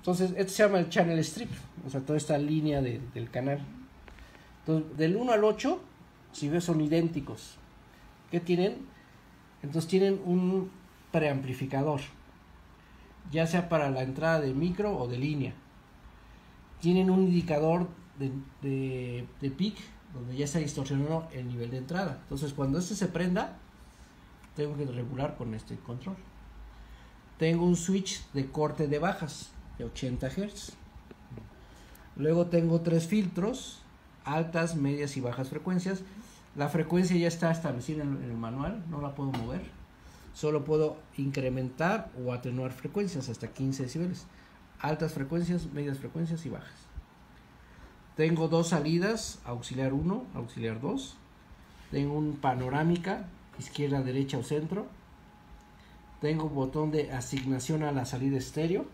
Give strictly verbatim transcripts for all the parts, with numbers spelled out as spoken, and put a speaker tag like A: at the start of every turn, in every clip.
A: Entonces, esto se llama el channel strip, o sea, toda esta línea de, del canal. Entonces, del uno al ocho, si ves, son idénticos. ¿Qué tienen? Entonces, tienen un preamplificador, ya sea para la entrada de micro o de línea. Tienen un indicador de, de, de peak, donde ya se ha distorsionado el nivel de entrada. Entonces, cuando este se prenda, tengo que regular con este control. Tengo un switch de corte de bajas de ochenta hertz. Luego tengo tres filtros, altas, medias y bajas frecuencias. La frecuencia ya está establecida en el manual, no la puedo mover. Solo puedo incrementar o atenuar frecuencias hasta quince decibeles. Altas frecuencias, medias frecuencias y bajas. Tengo dos salidas, auxiliar uno, auxiliar dos. Tengo un panorámica, izquierda, derecha o centro. Tengo un botón de asignación a la salida estéreo.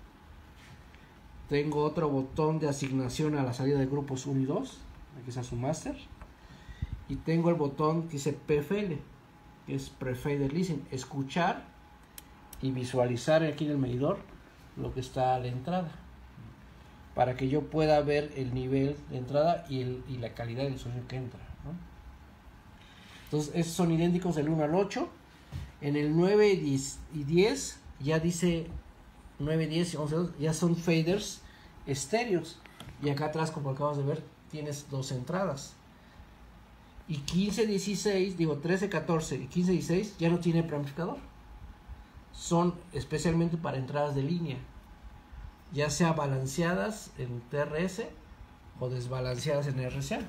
A: Tengo otro botón de asignación a la salida de grupos uno y dos. Aquí está su máster. Y tengo el botón que dice P F L, que es Prefader Listen, escuchar y visualizar aquí en el medidor lo que está a la entrada, para que yo pueda ver el nivel de entrada y, el, y la calidad del sonido que entra, ¿no? Entonces, estos son idénticos del uno al ocho. En el nueve y diez ya dice nueve, diez y once, ya son faders estéreos. Y acá atrás, como acabas de ver, tienes dos entradas. Y quince, dieciséis, digo trece, catorce y quince, dieciséis ya no tiene preamplificador. Son especialmente para entradas de línea, ya sea balanceadas en T R S o desbalanceadas en R C A.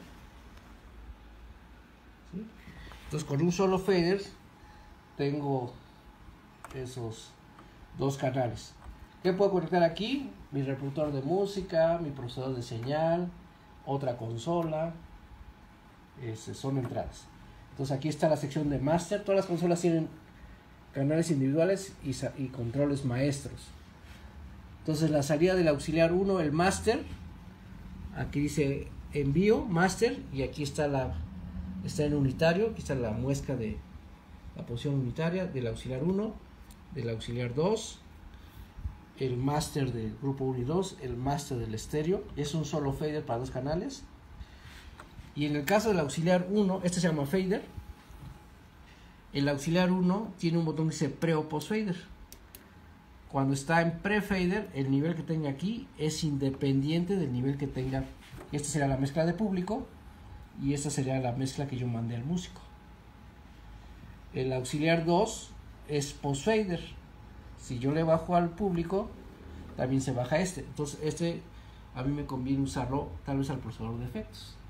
A: ¿Sí? Entonces, con un solo fader tengo esos dos canales. ¿Qué puedo conectar aquí? Mi reproductor de música, mi procesador de señal, otra consola. Este, son entradas. Entonces, aquí está la sección de master. Todas las consolas tienen canales individuales y, y controles maestros. Entonces, la salida del auxiliar uno, el master, aquí dice envío, master, y aquí está la está en unitario. Aquí está la muesca de la posición unitaria del auxiliar uno, del auxiliar dos, el master del grupo uno y dos, el master del estéreo. Es un solo fader para dos canales. Y en el caso del auxiliar uno, este se llama fader. El auxiliar uno tiene un botón que dice pre o post fader. Cuando está en pre fader, el nivel que tenga aquí es independiente del nivel que tenga. Esta sería la mezcla de público y esta sería la mezcla que yo mandé al músico. El auxiliar dos es post fader. Si yo le bajo al público, también se baja este. Entonces, este a mí me conviene usarlo tal vez al procesador de efectos.